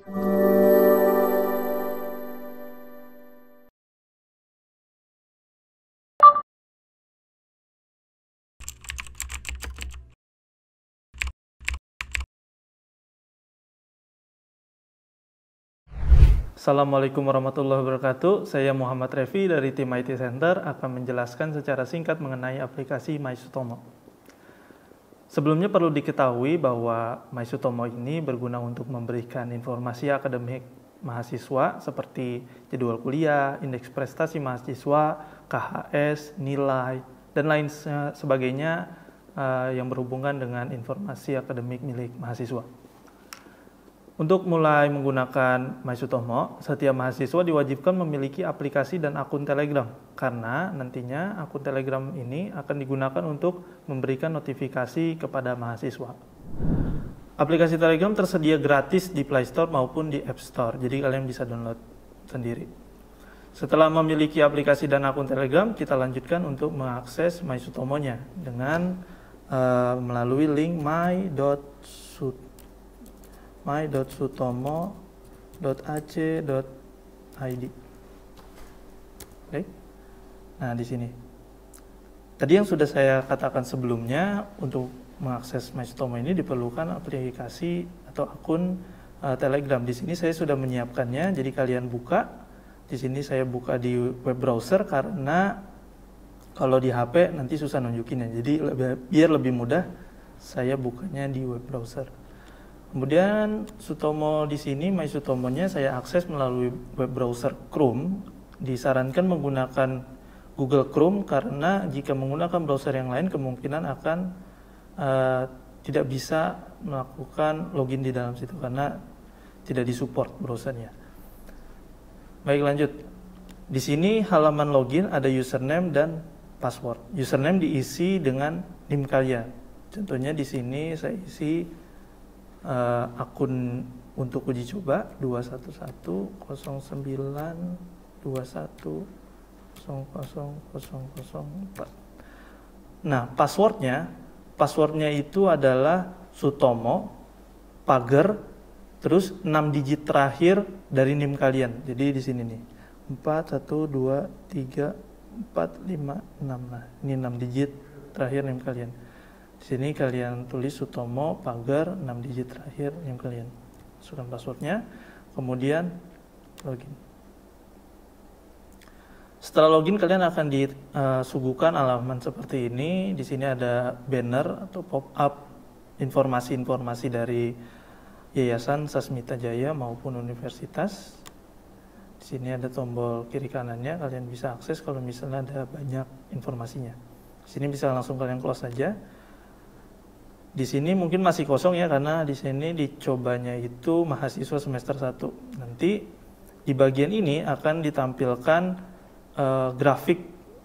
Assalamualaikum warahmatullahi wabarakatuh. Saya Muhammad Revi dari tim IT Center akan menjelaskan secara singkat mengenai aplikasi MySutomo. Sebelumnya perlu diketahui bahwa MySutomo ini berguna untuk memberikan informasi akademik mahasiswa seperti jadwal kuliah, indeks prestasi mahasiswa, KHS, nilai, dan lain sebagainya yang berhubungan dengan informasi akademik milik mahasiswa. Untuk mulai menggunakan MySutomo, setiap mahasiswa diwajibkan memiliki aplikasi dan akun Telegram, karena nantinya akun Telegram ini akan digunakan untuk memberikan notifikasi kepada mahasiswa. Aplikasi Telegram tersedia gratis di Play Store maupun di App Store, jadi kalian bisa download sendiri. Setelah memiliki aplikasi dan akun Telegram, kita lanjutkan untuk mengakses MySutomo-nya dengan melalui link my.sutomo.ac.id. Oke. Nah, di sini. Tadi yang sudah saya katakan sebelumnya, untuk mengakses MySutomo ini diperlukan aplikasi atau akun Telegram. Di sini saya sudah menyiapkannya, jadi kalian buka. Di sini saya buka di web browser karena kalau di HP nanti susah nunjukinnya. Jadi biar lebih mudah, saya bukanya di web browser. Kemudian Sutomo di sini, MySutomo-nya saya akses melalui web browser Chrome. Disarankan menggunakan Google Chrome karena jika menggunakan browser yang lain kemungkinan akan tidak bisa melakukan login di dalam situ karena tidak disupport browsernya. Baik, lanjut. Di sini halaman login ada username dan password. Username diisi dengan NIM kalian. Contohnya di sini saya isi akun untuk uji coba 2110921000004. Nah, passwordnya itu adalah Sutomo pagar terus 6 digit terakhir dari NIM kalian. Jadi di sini nih 41234566. Nah, ini 6 digit terakhir NIM kalian. Di sini kalian tulis Sutomo pagar 6 digit terakhir yang kalian masukkan passwordnya, kemudian login. Setelah login kalian akan disuguhkan halaman seperti ini. Di sini ada banner atau pop-up informasi-informasi dari Yayasan Sasmita Jaya maupun universitas. Di sini ada tombol kiri kanannya, kalian bisa akses kalau misalnya ada banyak informasinya. Di sini bisa langsung kalian close saja. Di sini mungkin masih kosong ya, karena di sini dicobanya itu mahasiswa semester 1. Nanti di bagian ini akan ditampilkan grafik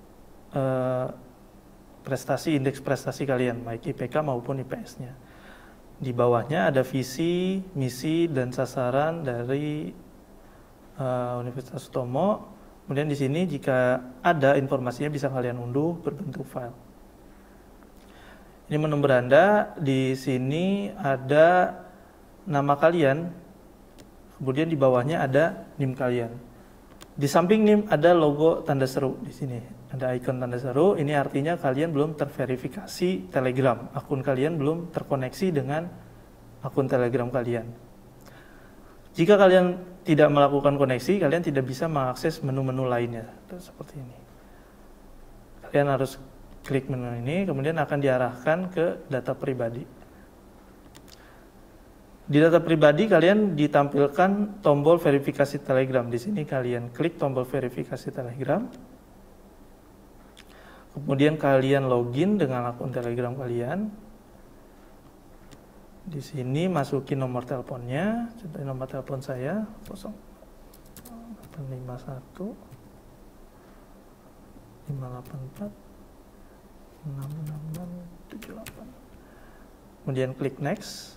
prestasi, indeks prestasi kalian, baik IPK maupun IPS-nya. Di bawahnya ada visi, misi, dan sasaran dari Universitas Sutomo. Kemudian di sini jika ada informasinya bisa kalian unduh berbentuk file. Ini menu beranda, di sini ada nama kalian, kemudian di bawahnya ada NIM kalian. Di samping NIM ada logo tanda seru di sini, ada ikon tanda seru. Ini artinya kalian belum terverifikasi Telegram, akun kalian belum terkoneksi dengan akun Telegram kalian. Jika kalian tidak melakukan koneksi, kalian tidak bisa mengakses menu-menu lainnya, seperti ini. Kalian harus klik menu ini, kemudian akan diarahkan ke data pribadi. Di data pribadi kalian ditampilkan tombol verifikasi Telegram. Di sini kalian klik tombol verifikasi Telegram. Kemudian kalian login dengan akun Telegram kalian. Di sini masukin nomor teleponnya. Contohnya nomor telepon saya 0851 584 66678. Kemudian klik next.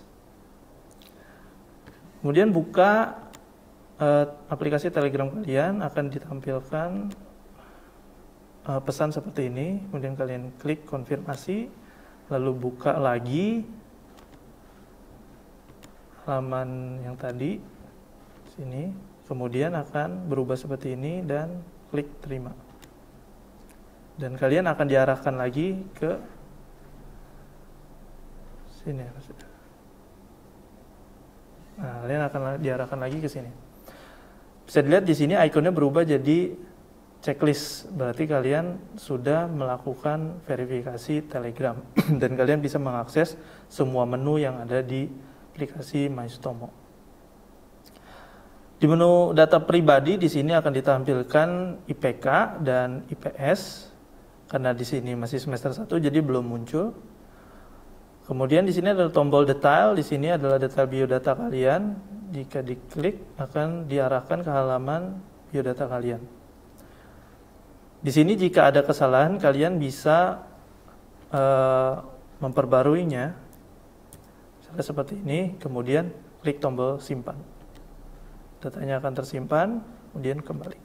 Kemudian buka aplikasi Telegram kalian, akan ditampilkan pesan seperti ini. Kemudian kalian klik konfirmasi, lalu buka lagi halaman yang tadi. Sini, kemudian akan berubah seperti ini dan klik terima. Dan kalian akan diarahkan lagi ke sini. Nah, kalian akan diarahkan lagi ke sini. Bisa dilihat di sini ikonnya berubah jadi checklist, berarti kalian sudah melakukan verifikasi Telegram dan kalian bisa mengakses semua menu yang ada di aplikasi MySutomo. Di menu data pribadi di sini akan ditampilkan IPK dan IPS karena di sini masih semester 1 jadi belum muncul. Kemudian di sini ada tombol detail, di sini adalah detail biodata kalian. Jika diklik akan diarahkan ke halaman biodata kalian. Di sini jika ada kesalahan kalian bisa memperbaruinya. Misalnya seperti ini, kemudian klik tombol simpan. Datanya akan tersimpan, kemudian kembali.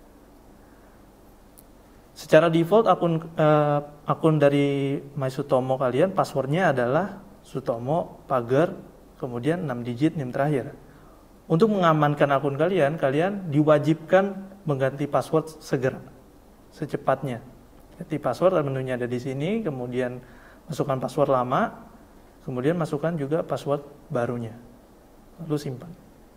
Secara default akun dari MySutomo kalian passwordnya adalah Sutomo pagar kemudian 6 digit NIM terakhir. Untuk mengamankan akun kalian diwajibkan mengganti password segera, secepatnya. Ganti password, menunya ada di sini, kemudian masukkan password lama, kemudian masukkan juga password barunya, lalu simpan.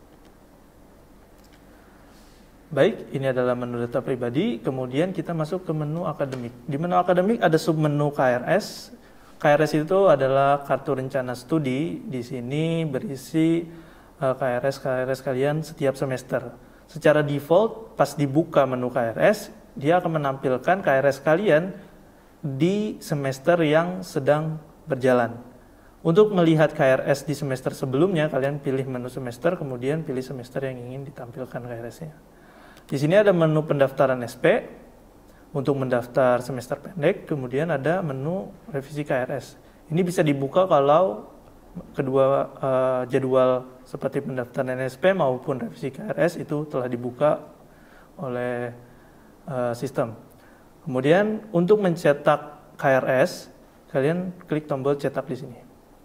Baik, ini adalah menu data pribadi, kemudian kita masuk ke menu akademik. Di menu akademik ada submenu KRS. KRS itu adalah kartu rencana studi, di sini berisi KRS kalian setiap semester. Secara default, pas dibuka menu KRS, dia akan menampilkan KRS kalian di semester yang sedang berjalan. Untuk melihat KRS di semester sebelumnya, kalian pilih menu semester, kemudian pilih semester yang ingin ditampilkan KRS-nya. Di sini ada menu pendaftaran SP untuk mendaftar semester pendek, kemudian ada menu revisi KRS. Ini bisa dibuka kalau kedua jadwal seperti pendaftaran SP maupun revisi KRS itu telah dibuka oleh sistem. Kemudian untuk mencetak KRS, kalian klik tombol cetak di sini.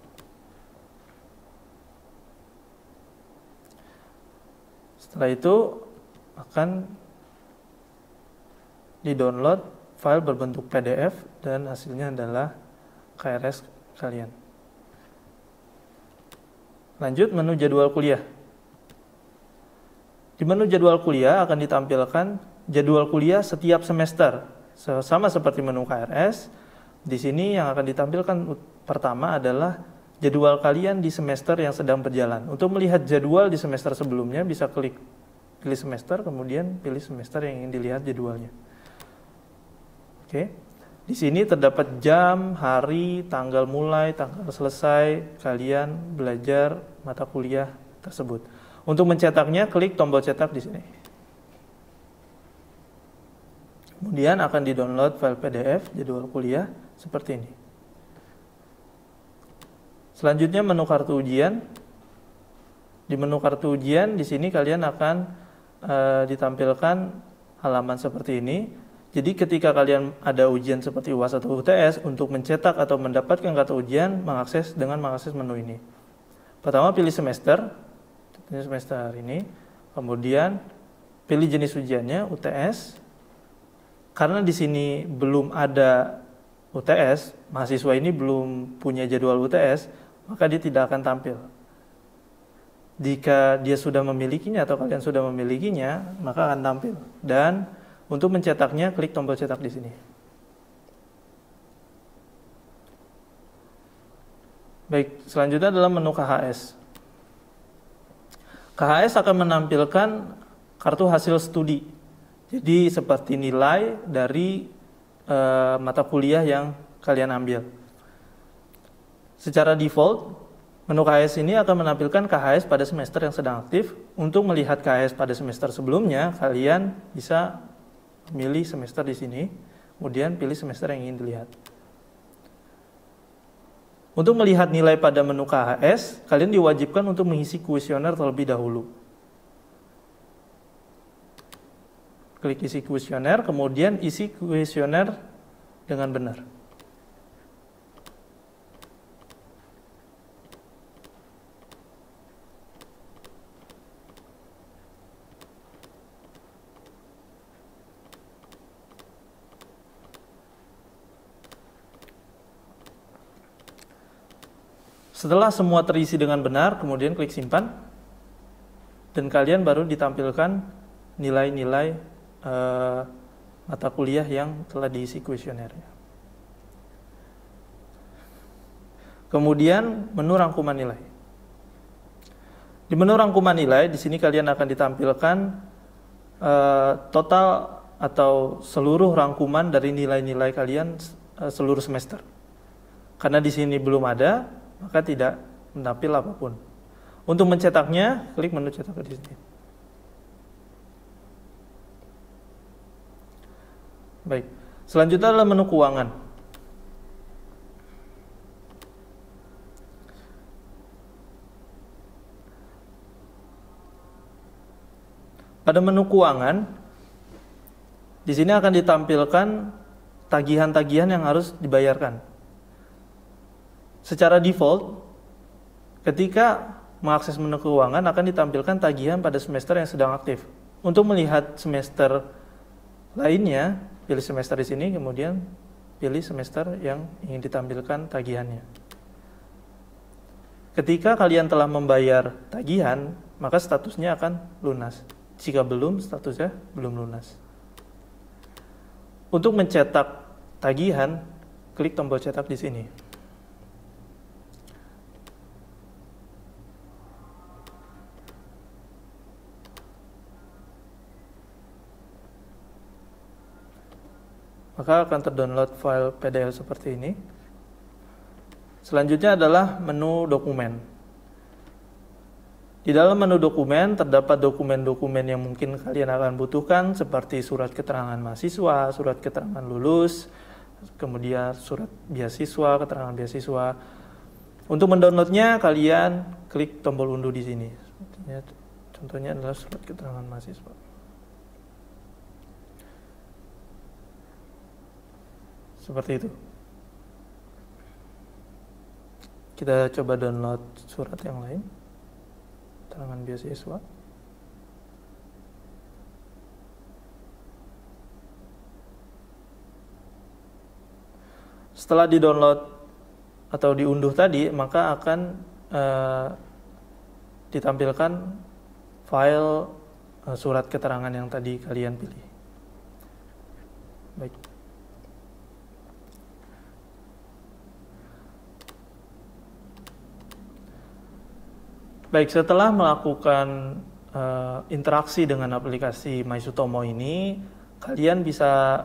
Setelah itu akan di-download file berbentuk PDF dan hasilnya adalah KRS kalian. Lanjut menu jadwal kuliah. Di menu jadwal kuliah akan ditampilkan jadwal kuliah setiap semester. Sama seperti menu KRS, di sini yang akan ditampilkan pertama adalah jadwal kalian di semester yang sedang berjalan. Untuk melihat jadwal di semester sebelumnya bisa klik pilih semester, kemudian pilih semester yang ingin dilihat jadwalnya. Oke. Di sini terdapat jam, hari, tanggal mulai, tanggal selesai kalian belajar mata kuliah tersebut. Untuk mencetaknya, klik tombol cetak di sini. Kemudian akan di-download file PDF jadwal kuliah seperti ini. Selanjutnya menu kartu ujian. Di menu kartu ujian di sini kalian akan ditampilkan halaman seperti ini. Jadi ketika kalian ada ujian seperti UAS atau UTS, untuk mencetak atau mendapatkan kartu ujian mengakses menu ini. Pertama pilih semester ini, kemudian pilih jenis ujiannya UTS. Karena di sini belum ada UTS, mahasiswa ini belum punya jadwal UTS, maka dia tidak akan tampil. Jika dia sudah memilikinya atau kalian sudah memilikinya, maka akan tampil. Dan untuk mencetaknya, klik tombol cetak di sini. Baik, selanjutnya adalah menu KHS. KHS akan menampilkan kartu hasil studi. Jadi seperti nilai dari mata kuliah yang kalian ambil. Secara default, menu KHS ini akan menampilkan KHS pada semester yang sedang aktif. Untuk melihat KHS pada semester sebelumnya, kalian bisa pilih semester di sini, kemudian pilih semester yang ingin dilihat. Untuk melihat nilai pada menu KHS, kalian diwajibkan untuk mengisi kuesioner terlebih dahulu. Klik isi kuesioner, kemudian isi kuesioner dengan benar. Setelah semua terisi dengan benar, kemudian klik simpan, dan kalian baru ditampilkan nilai-nilai mata kuliah yang telah diisi kuesionernya. Kemudian menu rangkuman nilai. Di menu rangkuman nilai, di sini kalian akan ditampilkan total atau seluruh rangkuman dari nilai-nilai kalian seluruh semester. Karena di sini belum ada, maka tidak menampil apapun. Untuk mencetaknya, klik menu cetak di sini. Baik, selanjutnya adalah menu keuangan. Pada menu keuangan, di sini akan ditampilkan tagihan-tagihan yang harus dibayarkan. Secara default, ketika mengakses menu keuangan akan ditampilkan tagihan pada semester yang sedang aktif. Untuk melihat semester lainnya, pilih semester di sini, kemudian pilih semester yang ingin ditampilkan tagihannya. Ketika kalian telah membayar tagihan, maka statusnya akan lunas. Jika belum, statusnya belum lunas. Untuk mencetak tagihan, klik tombol cetak di sini. Maka akan terdownload file PDF seperti ini. Selanjutnya adalah menu dokumen. Di dalam menu dokumen terdapat dokumen-dokumen yang mungkin kalian akan butuhkan seperti surat keterangan mahasiswa, surat keterangan lulus, kemudian surat beasiswa, keterangan beasiswa. Untuk mendownloadnya kalian klik tombol unduh di sini. Contohnya adalah surat keterangan mahasiswa. Seperti itu. Kita coba download surat yang lain. Keterangan beasiswa. Setelah di-download atau diunduh tadi, maka akan ditampilkan file surat keterangan yang tadi kalian pilih. Baik. Baik, setelah melakukan interaksi dengan aplikasi MySutomo ini, kalian bisa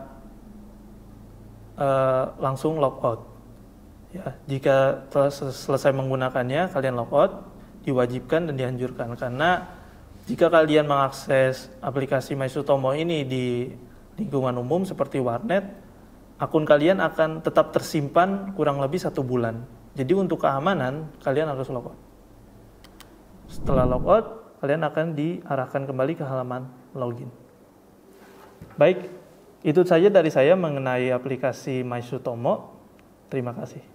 langsung logout. Ya, jika telah selesai menggunakannya, kalian logout, diwajibkan dan dianjurkan. Karena jika kalian mengakses aplikasi MySutomo ini di lingkungan umum seperti warnet, akun kalian akan tetap tersimpan kurang lebih 1 bulan. Jadi untuk keamanan, kalian harus logout. Setelah logout, kalian akan diarahkan kembali ke halaman login. Baik, itu saja dari saya mengenai aplikasi MySutomo. Terima kasih.